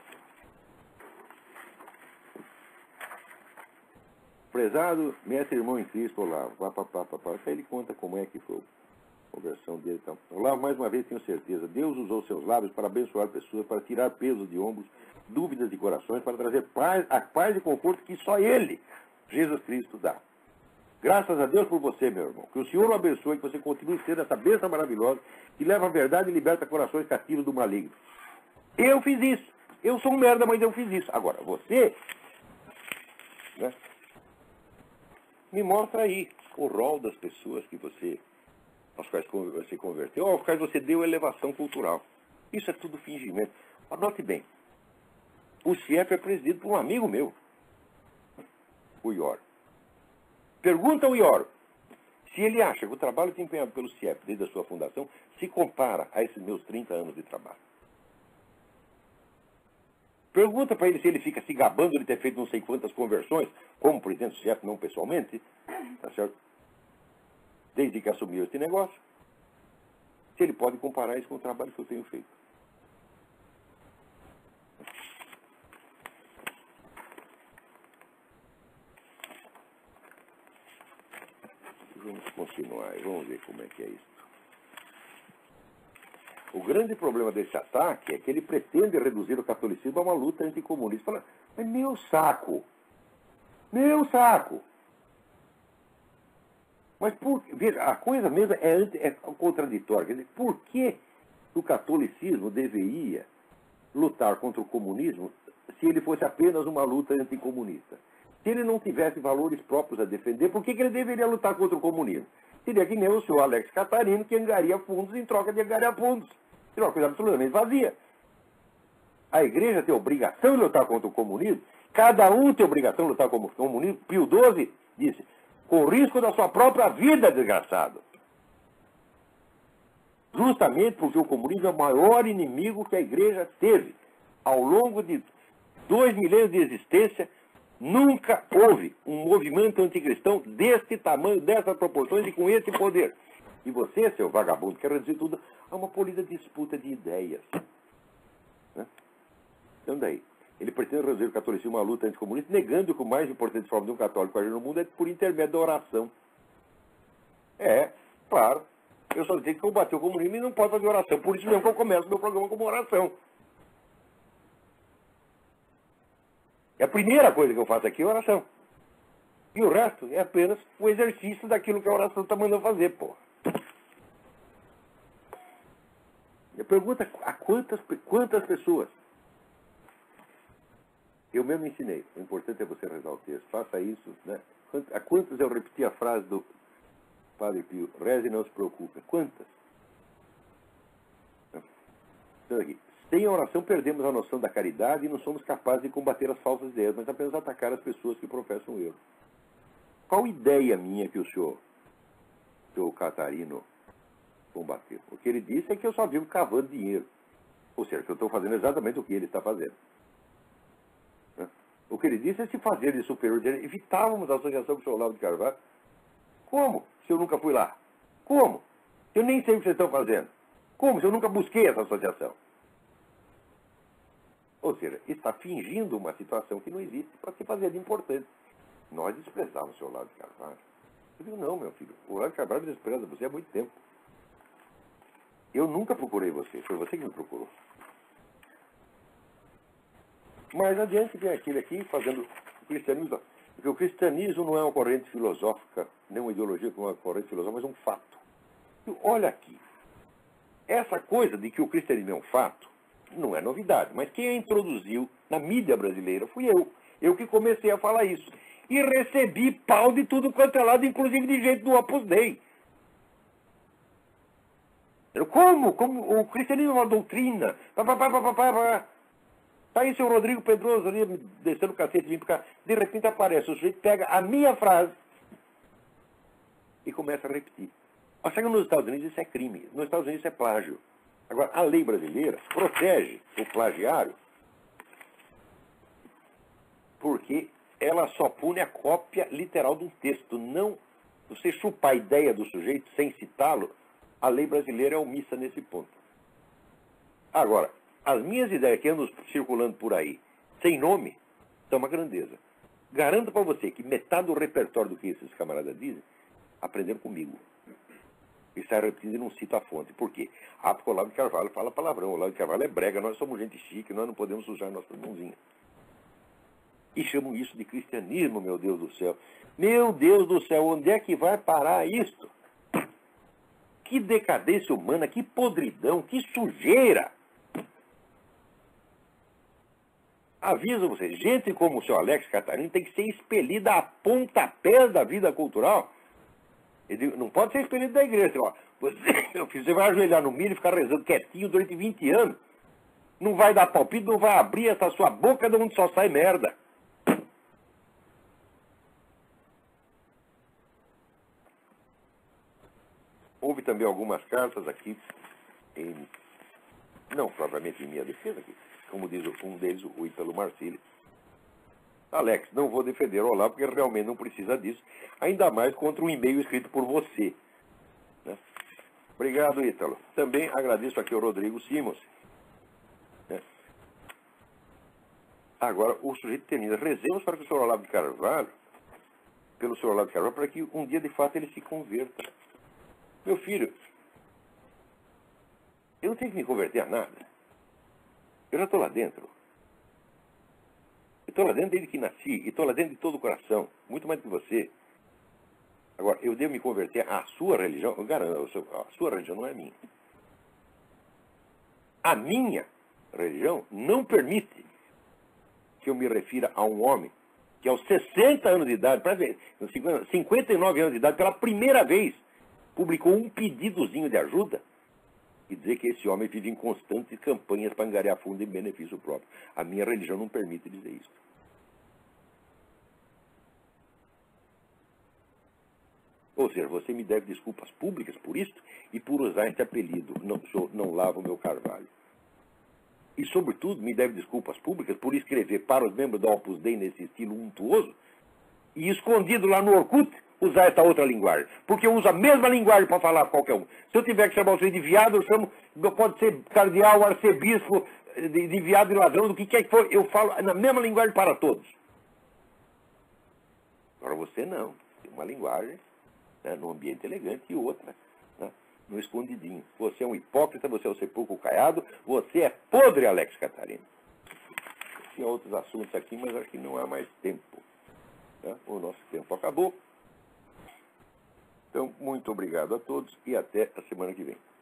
[SPEAKER 2] Prezado mestre irmão em Cristo, Olavo. Pá, pá, pá, pá, pá. Aí ele conta como é que foi a conversão dele. Então, Olavo, mais uma vez tenho certeza, Deus usou seus lábios para abençoar pessoas, para tirar pesos de ombros, dúvidas de corações, para trazer paz, a paz e conforto que só Ele, Jesus Cristo, dá. Graças a Deus por você, meu irmão. Que o Senhor o abençoe, que você continue sendo essa bênção maravilhosa, que leva a verdade e liberta corações cativos do maligno. Eu fiz isso. Eu sou um merda, mas eu fiz isso. Agora, você, né, me mostra aí o rol das pessoas que você, aos quais você converteu, ou aos quais você deu elevação cultural. Isso é tudo fingimento. Anote bem. O C I E P é presidido por um amigo meu, o Ioro. Pergunta ao Ioro se ele acha que o trabalho desempenhado pelo C I E P desde a sua fundação se compara a esses meus trinta anos de trabalho. Pergunta para ele se ele fica se gabando de ter feito não sei quantas conversões, como presidente do C I E P, não pessoalmente, tá certo? Desde que assumiu esse negócio, se ele pode comparar isso com o trabalho que eu tenho feito. Vamos continuar e vamos ver como é que é isso. O grande problema desse ataque é que ele pretende reduzir o catolicismo a uma luta anticomunista. Fala, é meu saco. Meu saco. Mas por, veja, a coisa mesmo é, anti, é contraditória. Quer dizer, por que o catolicismo deveria lutar contra o comunismo se ele fosse apenas uma luta anticomunista? Se ele não tivesse valores próprios a defender, por que, que ele deveria lutar contra o comunismo? Seria que nem o senhor Alex Catarino, que angaria fundos em troca de angariar fundos. Seria uma coisa absolutamente vazia. A igreja tem obrigação de lutar contra o comunismo. Cada um tem obrigação de lutar contra o comunismo. Pio doze disse, com risco da sua própria vida, desgraçado. Justamente porque o comunismo é o maior inimigo que a igreja teve. Ao longo de dois milênios de existência, nunca houve um movimento anticristão deste tamanho, dessas proporções e com esse poder. E você, seu vagabundo, quer reduzir tudo a uma polida disputa de ideias. Né? Então daí, ele pretende reduzir o catolicismo a uma luta anticomunista, negando que o mais importante forma de um católico agir no mundo é por intermédio da oração. É, claro. Eu só tenho que combater o comunismo e não posso fazer oração. Por isso mesmo que eu começo meu programa como oração. E a primeira coisa que eu faço aqui é oração. E o resto é apenas o exercício daquilo que a oração está mandando fazer, pô. Eu pergunto a quantas, quantas pessoas eu mesmo ensinei. O importante é você rezar o texto. Faça isso, né? A quantas eu repeti a frase do Padre Pio? Reze e não se preocupe. Quantas? Então aqui. Sem a oração perdemos a noção da caridade e não somos capazes de combater as falsas ideias, mas apenas atacar as pessoas que professam o erro. Qual ideia minha que o senhor, senhor Catarino, combateu? O que ele disse é que eu só vivo cavando dinheiro. Ou seja, que eu estou fazendo exatamente o que ele está fazendo. O que ele disse é se fazer de superior direito. Evitávamos a associação com o senhor Olavo de Carvalho. Como? Se eu nunca fui lá. Como? Eu nem sei o que vocês estão fazendo. Como? Se eu nunca busquei essa associação. Ou seja, está fingindo uma situação que não existe para se fazer de importante. Nós desprezávamos o senhor Olavo de Carvalho. Eu digo, não, meu filho, o Olavo de Carvalho despreza você há muito tempo. Eu nunca procurei você, foi você que me procurou. Mais adiante vem aquele aqui fazendo o cristianismo. Porque o cristianismo não é uma corrente filosófica, nem uma ideologia como uma corrente filosófica, mas um fato. E olha aqui, essa coisa de que o cristianismo é um fato, não é novidade, mas quem a introduziu na mídia brasileira fui eu. Eu que comecei a falar isso. e recebi pau de tudo quanto é lado, inclusive de gente do Opus Dei. Como? Como? O cristianismo é uma doutrina. Pá, pá, pá, pá, pá, pá. Tá aí seu Rodrigo Pedroso ali, me descendo o cacete de mim, porque de repente aparece, o sujeito pega a minha frase e começa a repetir. Ó, chega nos Estados Unidos, isso é crime. Nos Estados Unidos isso é plágio. Agora, a lei brasileira protege o plagiário porque ela só pune a cópia literal de um texto. Não você chupar a ideia do sujeito sem citá-lo, a lei brasileira é omissa nesse ponto. Agora, as minhas ideias que andam circulando por aí, sem nome, são uma grandeza. Garanto para você que metade do repertório do que esses camaradas dizem, aprenderam comigo. E sai repetindo e não cita a fonte. Por quê? Ah, porque o Olavo de Carvalho fala palavrão. O Olavo de Carvalho é brega, nós somos gente chique, nós não podemos sujar nossa mãozinha. E chamam isso de cristianismo, meu Deus do céu. Meu Deus do céu, onde é que vai parar isto? Que decadência humana, que podridão, que sujeira. Aviso vocês, gente como o seu Alex Catarino tem que ser expelida a pontapés da vida cultural. Ele não pode ser expelido da igreja. Ó, você, você vai ajoelhar no milho e ficar rezando quietinho durante vinte anos. Não vai dar palpite, não vai abrir essa sua boca de onde só sai merda. Houve também algumas cartas aqui, em, não propriamente em minha defesa, aqui, como diz um deles, o Ítalo Marcílio. Alex, não vou defender o Olavo, porque realmente não precisa disso, ainda mais contra um e-mail escrito por você. Né? Obrigado, Ítalo. Também agradeço aqui ao Rodrigo Simons. Né? Agora, o sujeito termina. Rezemos para que o senhor Olavo de Carvalho, pelo senhor Olavo de Carvalho, para que um dia, de fato, ele se converta. Meu filho, eu não tenho que me converter a nada. Eu já estou lá dentro. Eu estou lá dentro desde que nasci, e estou lá dentro de todo o coração, muito mais do que você. Agora, eu devo me converter à sua religião? Eu garanto, a sua religião não é minha. A minha religião não permite que eu me refira a um homem que aos sessenta anos de idade, para ver, cinquenta e nove anos de idade, pela primeira vez, publicou um pedidozinho de ajuda e dizer que esse homem vive em constantes campanhas para angariar fundo em benefício próprio. A minha religião não permite dizer isso. Ou seja, você me deve desculpas públicas por isso e por usar esse apelido, não, sou, não lavo meu carvalho. E, sobretudo, me deve desculpas públicas por escrever para os membros da Opus Dei nesse estilo untuoso e, escondido lá no Orkut, usar essa outra linguagem. Porque eu uso a mesma linguagem para falar para qualquer um. Se eu tiver que chamar você de viado, eu chamo, pode ser cardeal, arcebispo, de, de viado e ladrão, do que quer que for, eu falo na mesma linguagem para todos. Agora você não. Tem uma linguagem, né, num ambiente elegante e outra, né, no escondidinho. Você é um hipócrita, você é um sepulcro caiado, você é podre, Alex Catarino. Tinha outros assuntos aqui, mas acho que não há mais tempo. Né? O nosso tempo acabou. Então, muito obrigado a todos e até a semana que vem.